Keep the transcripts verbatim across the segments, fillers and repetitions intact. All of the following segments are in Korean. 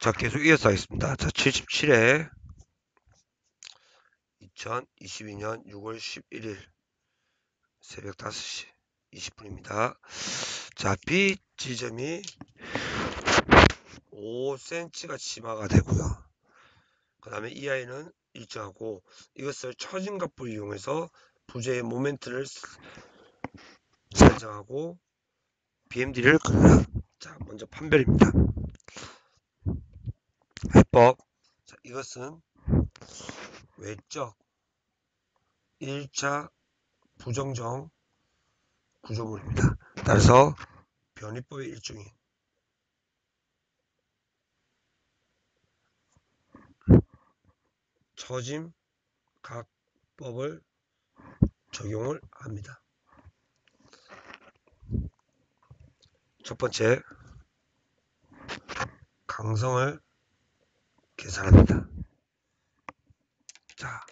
자, 계속 이어서 하겠습니다. 자, 칠십칠 회 이천이십이 년 유월 십일일 새벽 다섯 시 이십 분입니다. 자, B 지점이 오 센티미터가 치마가 되고요. 그 다음에 이 아이는 일정하고, 이것을 처진각부를 이용해서 부재의 모멘트를 설정하고 비엠디를 그려라. 자, 먼저 판별입니다. 해법. 자, 이것은 외적 일 차 부정정 구조물입니다. 따라서 변이법의 일종인 처짐 각법을 적용을 합니다. 첫 번째, 강성을 계산합니다. 자,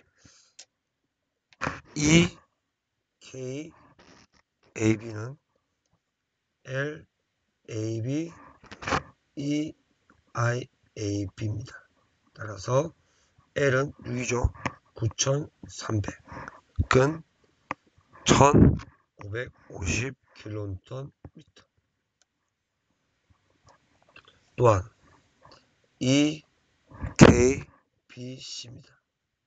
E K A B는 L A B E I A B입니다. 따라서 L은 육이죠. 구천삼백, 근 천오백오십 킬로니우턴 미터. 또한 E K B C입니다.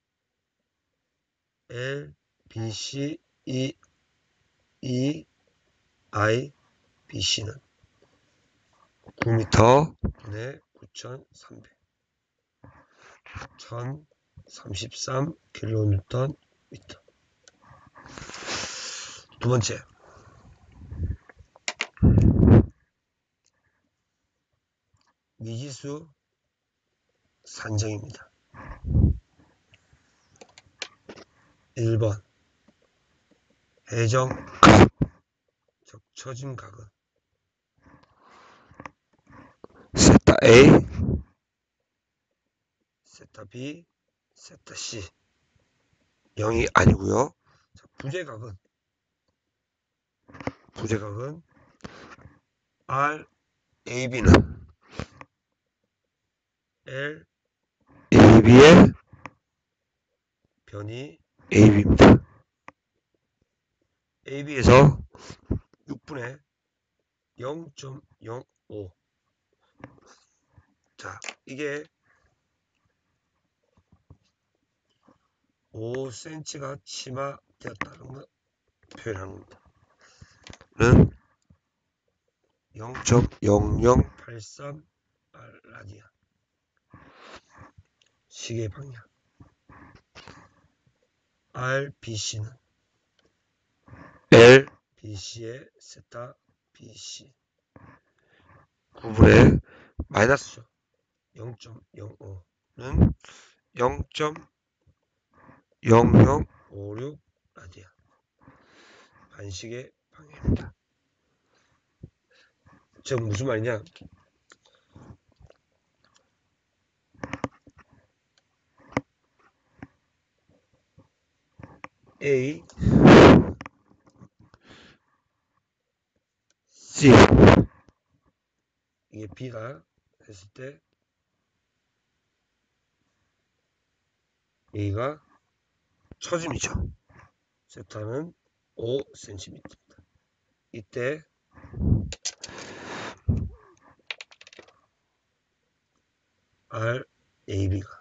L B C E E I B C는 구 미터 분의 구천삼백, 천삼십삼 킬로니우턴 미터. 두 번째, 미지수 산정입니다. 일 번, 해정각, 즉 처짐각은 세타 A, 세타 B, 세타 C 영이 아니고요. 자, 부재각은 부재각은 R A B는 L A B의 변이 A B입니다. A B에서 육분의 영 점 영오. 자, 이게 오 센티미터가 치마되었다는 걸 표현하는 겁니다. 는 영 점 영영팔삼 라디안. 시계 방향. R B C는 L B C의 세타 B C 구분의 마이너스죠. 영 점 영오는 영 점 영영오육 라디안. 반시계 방향입니다. 즉 무슨 말이냐? A, C, 이게 B가 했을 때 A가 처짐이죠. 세타는 오 센티미터입니다. 이때 R A B가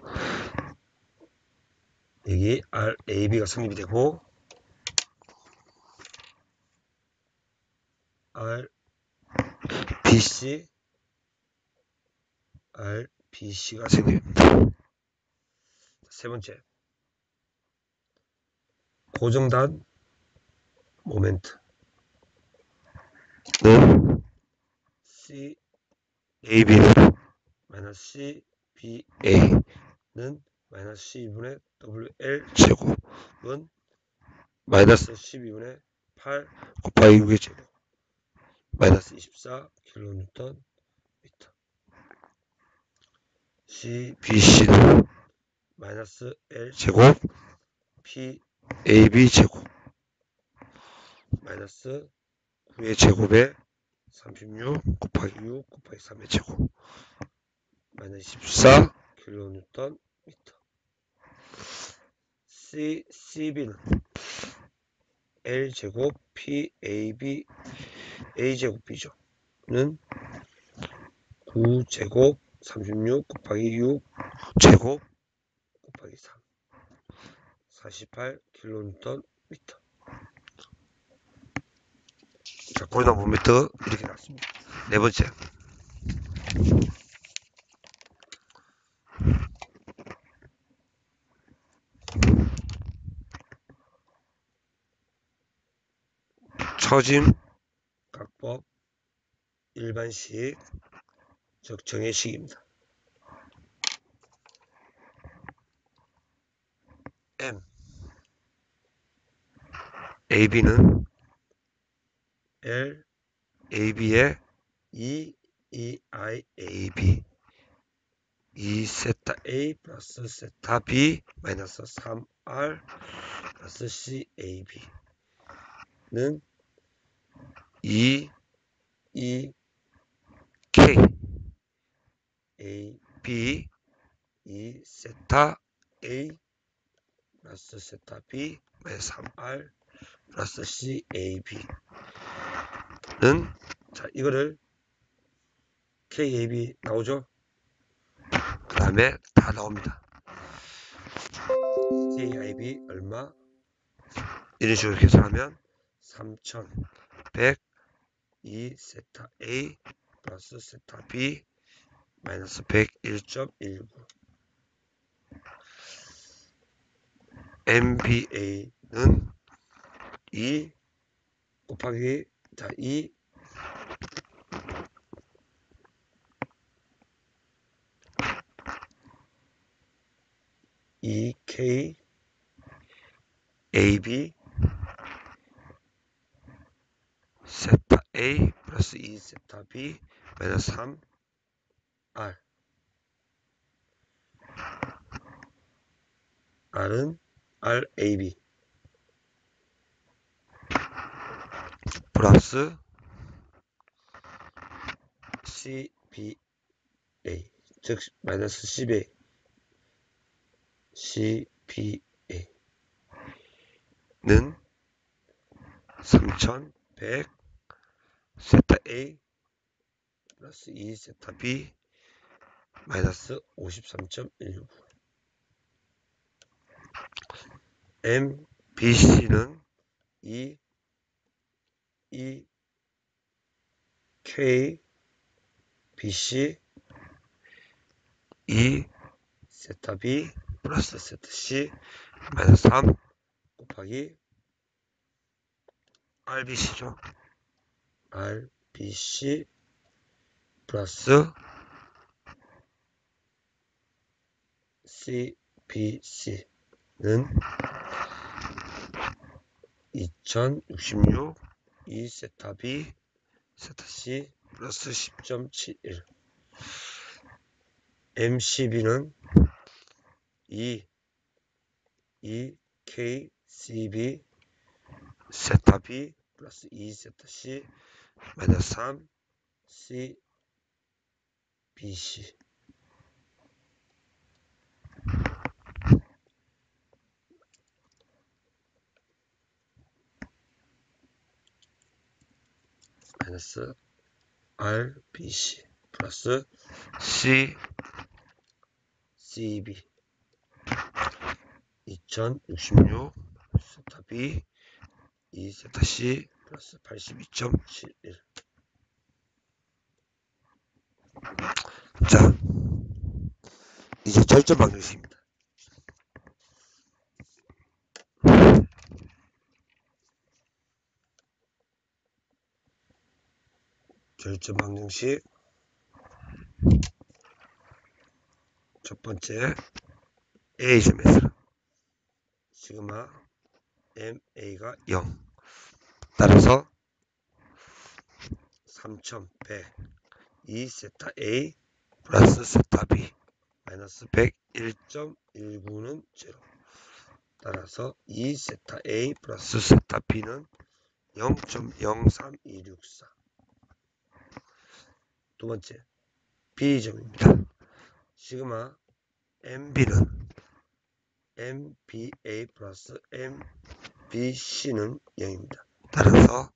여기 R A B가 성립이 되고 R B C R B C가 성립됩니다. 세 번째, 고정단 모멘트는 C A B는 마이너스 C B A는 마이너스 십이분의 더블유 엘 제곱은 마이너스 십이분의 팔 곱하기 육의 제곱 마이너스 이십사 킬로니우턴 미터. C B C는 마이너스 L 제곱 P A B 제곱 마이너스 구의 제곱에 삼십육 곱하기 육 곱하기 삼의 제곱 마이너스 십사 킬로뉴턴 미터. C, 씨비는 L제곱 P, 에이비, A제곱 B죠. 는 구 제곱 삼십육 곱하기 육 제곱 곱하기 삼. 사십팔 킬로뉴턴 미터. 자, 고리나 모멘트 이렇게 나왔습니다. 네 번째. 처짐 각법 일반식 즉 정해식입니다. M 에이비는 L 에이비의 이, 이, I, 에이비 이 세타 A 플러스 세타 B 마이너스 삼 알 플러스 C, 에이비는 이, 이, K 에이비 이 세타 A 플러스 세타 B 마이너스 삼 알 플러스 C, 에이비는 자 이거를 K, 에이비 나오죠? 그 다음에 다 나옵니다. K, 에이비 얼마? 이런 식으로 계산하면 삼천백 이 세타 A 플러스 세타 B 마이너스 백일 점 일구. 엠비에이는 이 곱하기 자 이 이 K 에이비 세타 A 플러스 이 세타 B 마이너스 삼 알 R은 알 에이비 플러스 씨비에이 즉 마이너스 십에이 씨비에이는 삼천백 세타 A 플러스 이 세타 B 마이너스 오십삼 점 일구. 엠비씨는 이, 이 K 비씨 이 세타 B 플러스 세타 C 마이너스 삼 곱하기 알비씨죠. 알비씨 플러스 씨비씨는 이천육십육 이 세타 B 세타 C 플러스 십 점 칠일. 엠씨비는 이, 이 K 씨비 세타 B 플러스 이 세타 C 마이너스 삼 씨비씨 마이너스 알비씨 플러스 C, 씨비 이천육십육 세타 B 이 세타 C 플러스 팔십이 점 칠일. 자, 이제 절전 방정식입니다. 절전 방정식 첫 번째 A점에서 시그마 엠에이가 영 따라서 삼천백 이 세타 A 플러스 세타 B 마이너스 백일 점 일구는 제로 따라서 이 세타 A 플러스 세타 B는 영 점 영삼이육사. 두 번째 B점입니다. 시그마 엠비는 엠비에이 플러스 엠비씨는 영입니다. 따라서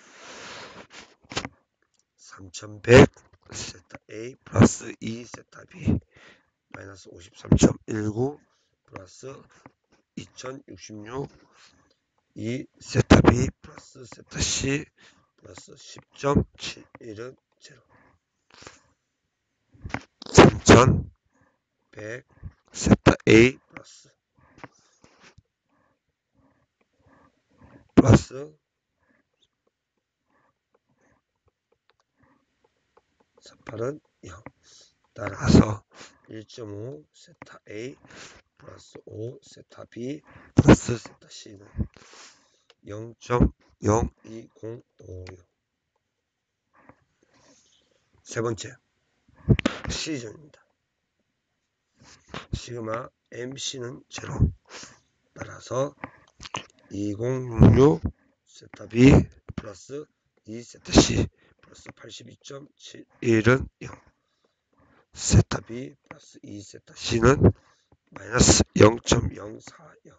삼천백 세타 A 플러스 이 세타 B 마이너스 오십삼 점 일구 플러스 이천육십육 이 세타 B 플러스 세타 C 플러스 십 점 칠일은 제로. 삼천백 세타 A 플러스 플러스 사십팔은 영. 따라서 일 점 오 세타 A 플러스 오 세타 B 플러스 세타 C는 영 점 영이공오육. 세 번째 C점입니다. 시그마 엠씨는 제로. 따라서 이천육십육 세타 B 플러스 이 세타 C 플러스 팔십이 점 칠일은 영. 세타 B 플러스 이 세타 C는 마이너스 영 점 영사영.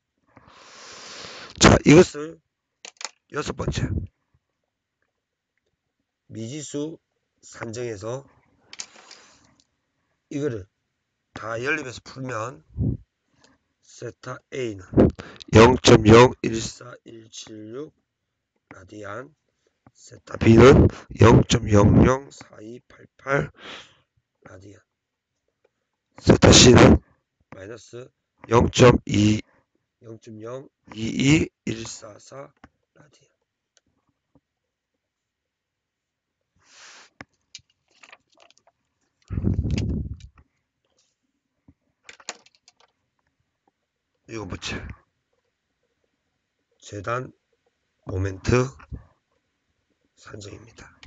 자, 이것을 여섯 번째 미지수 산정해서 이거를 다 연립해서 풀면 세타 A는 영 점 영일사일칠육 라디안, 세타 B는 영 점 영영사이팔팔 라디안, 세타 C는 마이너스 영 점 영이이일사사 라디안. 이거 뭐지? 재단 모멘트 산정입니다.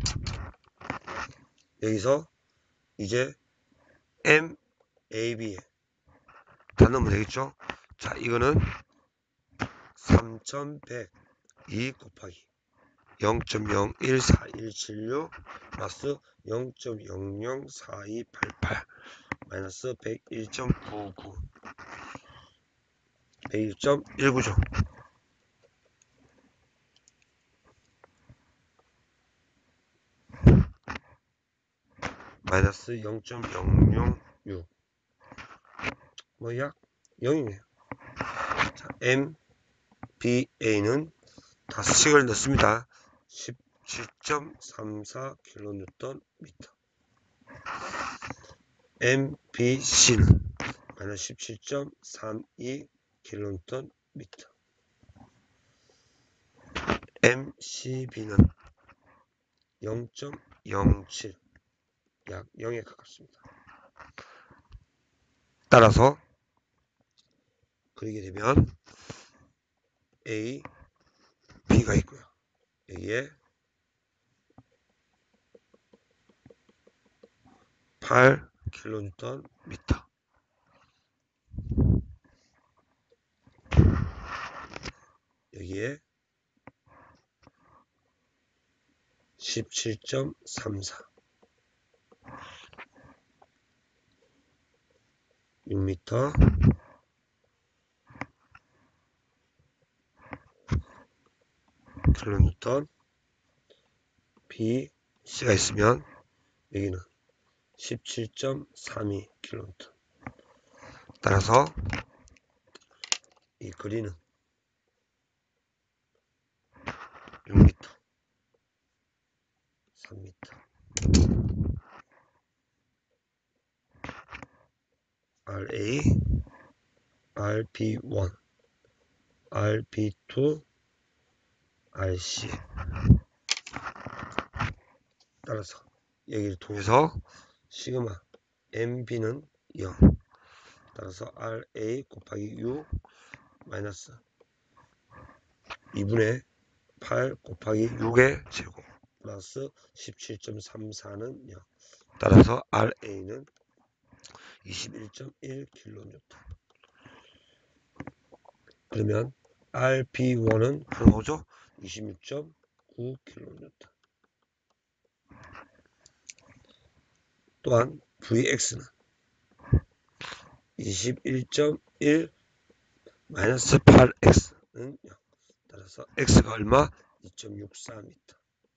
여기서 이제 엠, 에이, 비에 다 넣으면 되겠죠? 자, 이거는 삼천백 이 곱하기 영 점 영일사일칠육 플러스 영 점 영영사이팔팔 마이너스 백일 점 구구 백일 점 일구죠. 마이너스 영 점 영영육 뭐 약 영이네요. 자, 엠, 비, 에이는 다섯 씩을 넣습니다. 십칠 점 삼사 킬로뉴턴 미터. 엠, 비, 씨는 마이너스 십칠 점 삼이 킬로뉴턴 미터. 엠, 씨, 비는 영 점 영칠 약 영에 가깝습니다. 따라서 그리게 되면 A, B가 있고요. 여기에 팔 킬로뉴턴 미터. 여기에 십칠 점 삼사 육 미터. 킬로뉴턴. B, C가 있으면 여기는 십칠 점 삼이 킬로뉴턴. 따라서 이 거리는 육 미터, 삼 미터. 알에이, 알비일, 알비이, 알씨. 따라서 여기를 통해서 시그마 엠비는 영. 따라서 알에이 곱하기 육 마이너스 이분의 팔 곱하기 육의 제곱 플러스 십칠 점 삼사는 영. 따라서 알에이는 이십일 점 일 킬로뉴턴. 그러면 알비일은 나오죠? 이십육 점 구 킬로뉴턴. 또한 브이엑스는 이십일 점 일 마이너스 팔 엑스는 영. 따라서 x가 얼마? 이 점 육사 미터.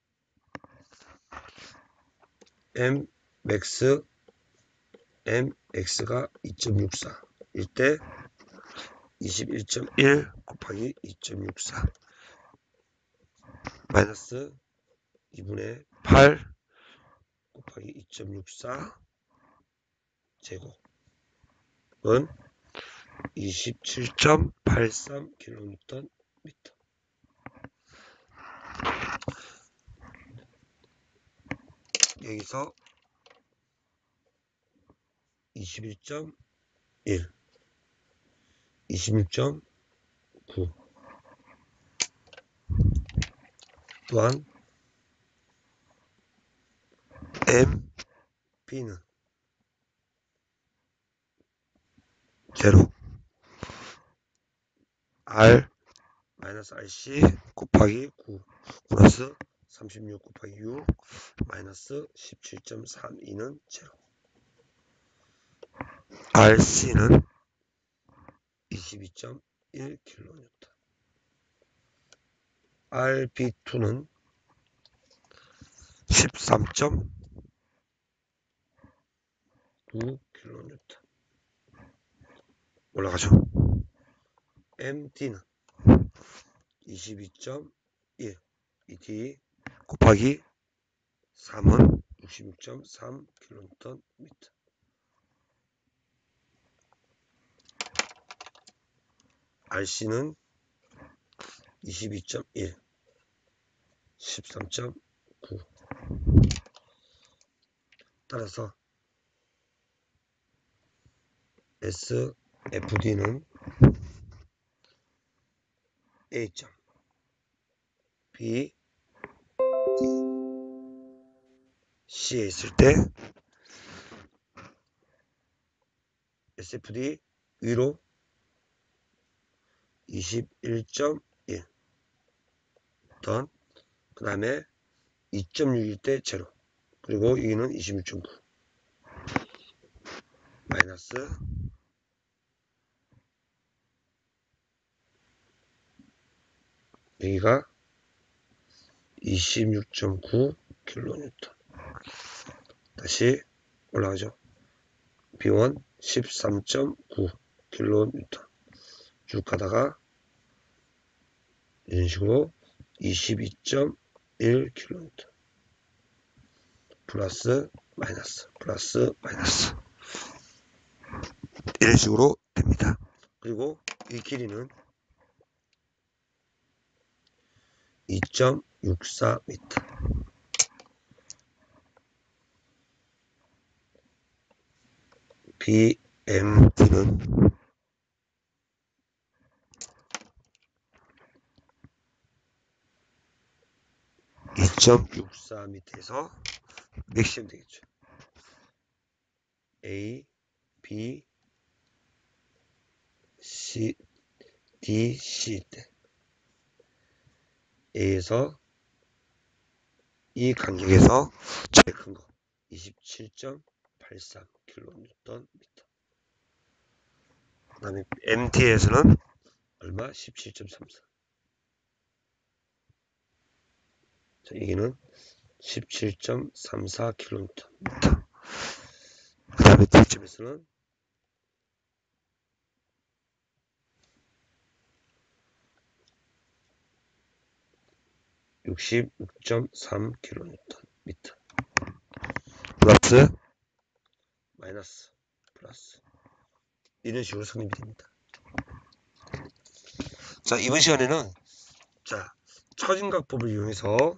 m max mx가 이 점 육사 일 때 이십일 점 일 곱하기 이 점 육사 마이너스 이분의 팔 곱하기 이 점 육사 제곱은 이십칠 점 팔삼 킬로니우턴 미터. 여기서 이십일 점 일, 이십육 점 구 또한 M, B는 제로 R 마이너스 알씨 곱하기 구 플러스 삼십육 곱하기 육 마이너스 십칠 점 삼이는 제로. 알씨는 이십이 점 일 킬로니우턴. 알비이는 십삼 점 구 킬로니우턴. 올라가죠. 엠디는 이십이 점 일 이디 곱하기 삼은 육십육 점 삼 킬로니우턴 미터. 알씨는 이십이 점 일 십삼 점 구. 따라서 에스에프디는 A 점 B C에 있을 때 에스에프디 위로 이십일 점 일 던 그 다음에 이 점 육일 때 제로 그리고 여기는 이십육 점 구 마이너스 여기가 이십육 점 구 킬로니우턴. 다시 올라가죠. 비원 십삼 점 구 킬로니우턴. 쭉 가다가 이런 식으로 이십이 점 일 킬로니우턴. 플러스 마이너스 플러스 마이너스 이런 식으로 됩니다. 그리고 이 길이는 이 점 육사 미터. 비엠디는 이 점 육사 미터에서 맥시멈 되겠죠. A, B, C, D, C 때 A에서 이 간격에서 제일 큰 거 이십칠 점 팔삼 킬로니우턴 미터. 그 다음에 엠디에서는 얼마? 십칠 점 삼사. 자, 여기는 십칠 점 삼사 킬로니우턴 미터. 그 다음에 D점에서는 육십육 점 삼 킬로니우턴 미터. 플러스 마이너스 플러스 이런 식으로 성립이 됩니다. 자, 이번 시간에는 자 처진각법을 이용해서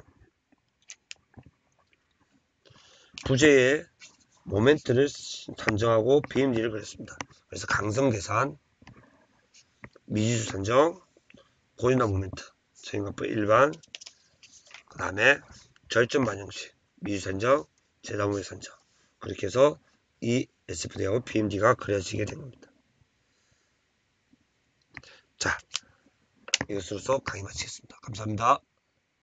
부재의 모멘트를 산정하고 비엠디를 그렸습니다. 그래서 강성 계산, 미지수 산정, 고진화 모멘트, 처진각법 일반, 그 다음에 절점 반영식, 미지수 산정, 제다 모멘트 산정. 그렇게 해서 이 에스에프디하고 비엠디가 그려지게 된 겁니다. 자, 이것으로서 강의 마치겠습니다. 감사합니다.